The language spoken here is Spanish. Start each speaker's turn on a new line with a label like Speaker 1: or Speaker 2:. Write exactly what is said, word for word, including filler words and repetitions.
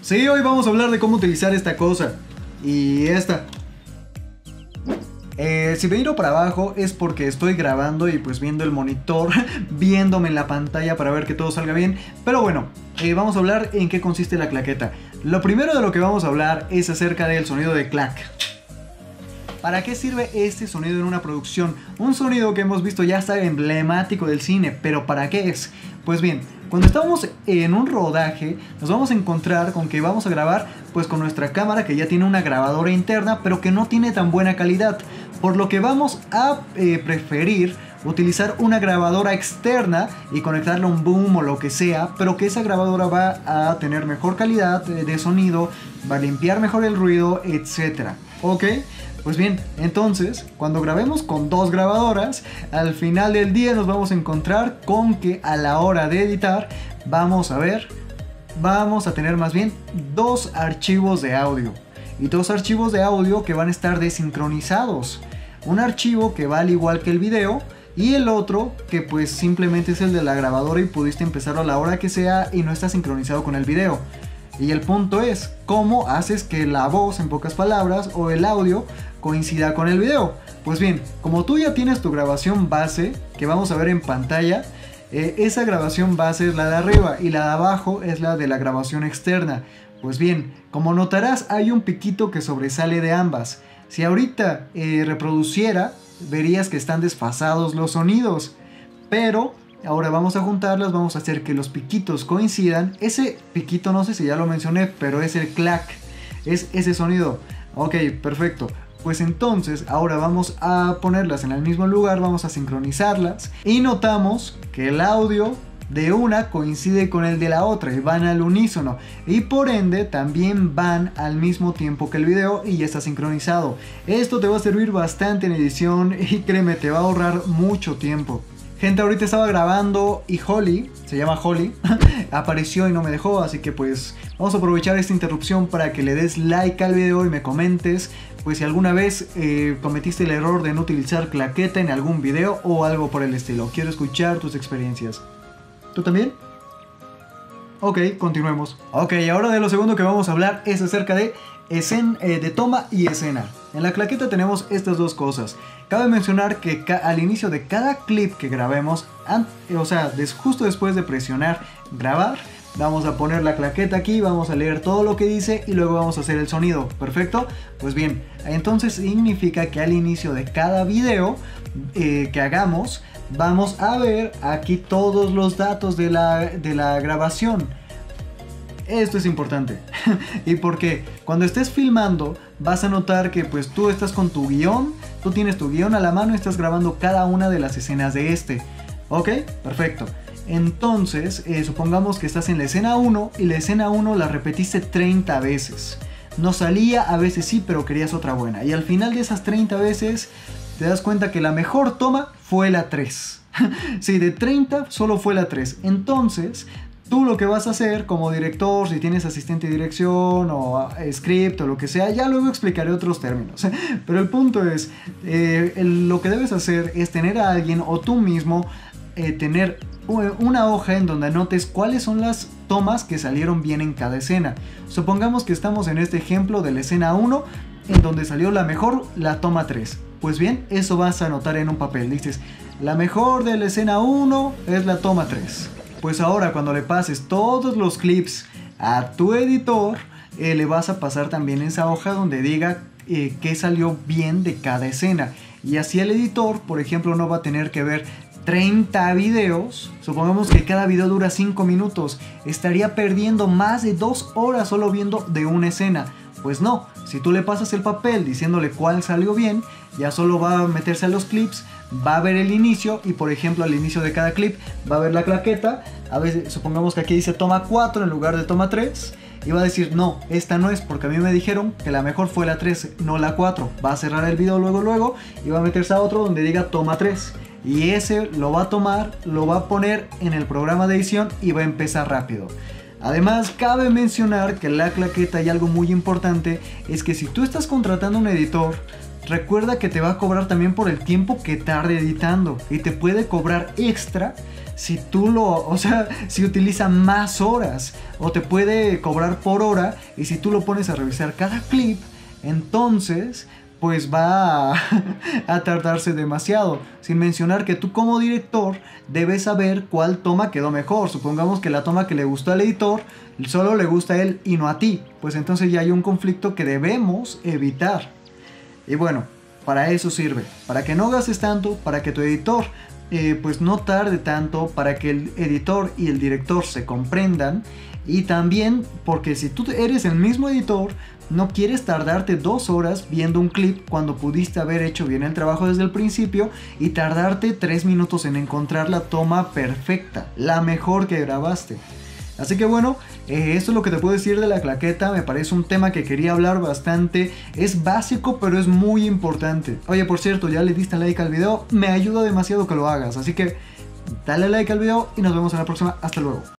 Speaker 1: Sí, hoy vamos a hablar de cómo utilizar esta cosa y esta. Eh, si me miro para abajo es porque estoy grabando y pues viendo el monitor, viéndome en la pantalla para ver que todo salga bien. Pero bueno, eh, vamos a hablar en qué consiste la claqueta. Lo primero de lo que vamos a hablar es acerca del sonido de clac. ¿Para qué sirve este sonido en una producción? Un sonido que hemos visto ya está emblemático del cine, pero ¿para qué es? Pues bien, cuando estamos en un rodaje, nos vamos a encontrar con que vamos a grabar pues con nuestra cámara que ya tiene una grabadora interna, pero que no tiene tan buena calidad. Por lo que vamos a eh, preferir utilizar una grabadora externa y conectarle a un boom o lo que sea, pero que esa grabadora va a tener mejor calidad de sonido, va a limpiar mejor el ruido, etcétera. ¿Ok? Pues bien, entonces, cuando grabemos con dos grabadoras, al final del día nos vamos a encontrar con que a la hora de editar, vamos a ver, vamos a tener más bien dos archivos de audio. Y dos archivos de audio que van a estar desincronizados. Un archivo que va al igual que el video y el otro que pues simplemente es el de la grabadora y pudiste empezar a la hora que sea y no está sincronizado con el video. Y el punto es, ¿cómo haces que la voz, en pocas palabras, o el audio coincida con el video? Pues bien, como tú ya tienes tu grabación base, que vamos a ver en pantalla, eh, esa grabación base es la de arriba y la de abajo es la de la grabación externa. Pues bien, como notarás, hay un piquito que sobresale de ambas. Si ahorita eh, reproduciera, verías que están desfasados los sonidos, pero ahora vamos a juntarlas, vamos a hacer que los piquitos coincidan. Ese piquito no sé si ya lo mencioné, pero es el clac, es ese sonido. Ok, perfecto. Pues entonces ahora vamos a ponerlas en el mismo lugar, vamos a sincronizarlas y notamos que el audio de una coincide con el de la otra y van al unísono y por ende también van al mismo tiempo que el video y ya está sincronizado. Esto te va a servir bastante en edición y créeme, te va a ahorrar mucho tiempo. Gente, ahorita estaba grabando y Holly, se llama Holly, apareció y no me dejó, así que pues vamos a aprovechar esta interrupción para que le des like al video y me comentes pues si alguna vez eh, cometiste el error de no utilizar claqueta en algún video o algo por el estilo. Quiero escuchar tus experiencias. ¿Tú también? Ok, continuemos. Ok, ahora de lo segundo que vamos a hablar es acerca de, escena, eh, de toma y escena. En la claqueta tenemos estas dos cosas. Cabe mencionar que al inicio de cada clip que grabemos, o sea, des justo después de presionar grabar, vamos a poner la claqueta aquí, vamos a leer todo lo que dice y luego vamos a hacer el sonido. ¿Perfecto? Pues bien, entonces significa que al inicio de cada video eh, que hagamos, vamos a ver aquí todos los datos de la, de la grabación. Esto es importante. Y porque cuando estés filmando vas a notar que pues tú estás con tu guión, tú tienes tu guión a la mano y estás grabando cada una de las escenas de este. ¿Ok? Perfecto. Entonces, eh, supongamos que estás en la escena uno y la escena uno la repetiste treinta veces. No salía, a veces sí, pero querías otra buena. Y al final de esas treinta veces te das cuenta que la mejor toma fue la tres. Sí, de treinta solo fue la tres. Entonces, tú lo que vas a hacer como director, si tienes asistente de dirección o script o lo que sea, ya luego explicaré otros términos. Pero el punto es, eh, el, lo que debes hacer es tener a alguien o tú mismo eh, tener una hoja en donde anotes cuáles son las tomas que salieron bien en cada escena. Supongamos que estamos en este ejemplo de la escena uno, en donde salió la mejor la toma tres. Pues bien, eso vas a anotar en un papel. Dices, la mejor de la escena uno es la toma tres. Pues ahora cuando le pases todos los clips a tu editor, eh, le vas a pasar también esa hoja donde diga eh, qué salió bien de cada escena. Y así el editor, por ejemplo, no va a tener que ver treinta videos. Supongamos que cada video dura cinco minutos. Estaría perdiendo más de dos horas solo viendo de una escena. Pues no, si tú le pasas el papel diciéndole cuál salió bien, ya solo va a meterse a los clips, va a ver el inicio y por ejemplo al inicio de cada clip va a ver la claqueta. A veces supongamos que aquí dice toma cuatro en lugar de toma tres y va a decir no, esta no es porque a mí me dijeron que la mejor fue la tres, no la cuatro. Va a cerrar el video luego luego y va a meterse a otro donde diga toma tres y ese lo va a tomar, lo va a poner en el programa de edición y va a empezar rápido. Además, cabe mencionar que la claqueta y algo muy importante es que si tú estás contratando un editor, recuerda que te va a cobrar también por el tiempo que tarde editando y te puede cobrar extra si tú lo, o sea, si utiliza más horas o te puede cobrar por hora, y si tú lo pones a revisar cada clip, entonces pues va a, a tardarse demasiado. Sin mencionar que tú como director debes saber cuál toma quedó mejor. Supongamos que la toma que le gustó al editor solo le gusta a él y no a ti, pues entonces ya hay un conflicto que debemos evitar. Y bueno, para eso sirve, para que no gastes tanto, para que tu editor eh, pues no tarde tanto, para que el editor y el director se comprendan, y también porque si tú eres el mismo editor, no quieres tardarte dos horas viendo un clip cuando pudiste haber hecho bien el trabajo desde el principio y tardarte tres minutos en encontrar la toma perfecta, la mejor que grabaste. Así que bueno, eh, esto es lo que te puedo decir de la claqueta. Me parece un tema que quería hablar bastante. Es básico, pero es muy importante. Oye, por cierto, ya le diste like al video. Me ayuda demasiado que lo hagas. Así que dale like al video y nos vemos en la próxima. Hasta luego.